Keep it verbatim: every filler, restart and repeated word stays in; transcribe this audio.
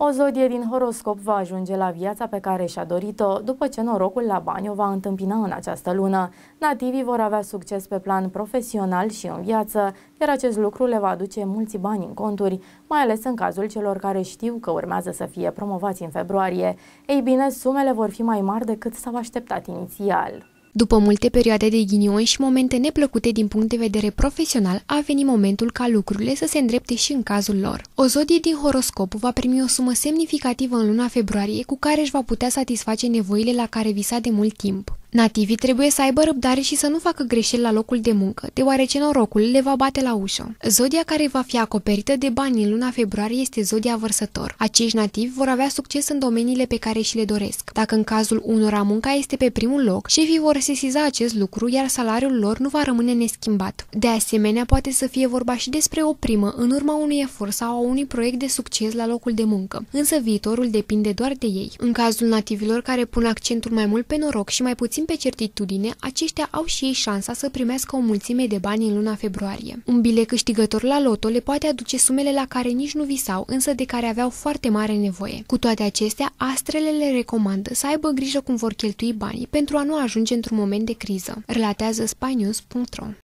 O zodie din horoscop va ajunge la viața pe care și-a dorit-o după ce norocul la bani o va întâmpina în această lună. Nativii vor avea succes pe plan profesional și în viață, iar acest lucru le va aduce mulți bani în conturi, mai ales în cazul celor care știu că urmează să fie promovați în februarie. Ei bine, sumele vor fi mai mari decât s-au așteptat inițial. După multe perioade de ghinion și momente neplăcute din punct de vedere profesional, a venit momentul ca lucrurile să se îndrepte și în cazul lor. O zodie din horoscop va primi o sumă semnificativă în luna februarie, cu care își va putea satisface nevoile la care visa de mult timp. Nativii trebuie să aibă răbdare și să nu facă greșeli la locul de muncă, deoarece norocul le va bate la ușă. Zodia care va fi acoperită de bani în luna februarie este zodia Vărsător. Acești nativi vor avea succes în domeniile pe care și le doresc. Dacă în cazul unora munca este pe primul loc, șefii vor sesiza acest lucru, iar salariul lor nu va rămâne neschimbat. De asemenea, poate să fie vorba și despre o primă în urma unui efort sau a unui proiect de succes la locul de muncă, însă viitorul depinde doar de ei. În cazul nativilor care pun accentul mai mult pe noroc și mai puțin pe certitudine, aceștia au și ei șansa să primească o mulțime de bani în luna februarie. Un bilet câștigător la loto le poate aduce sumele la care nici nu visau, însă de care aveau foarte mare nevoie. Cu toate acestea, astrele le recomandă să aibă grijă cum vor cheltui banii pentru a nu ajunge într-un moment de criză, relatează spy news punct ro.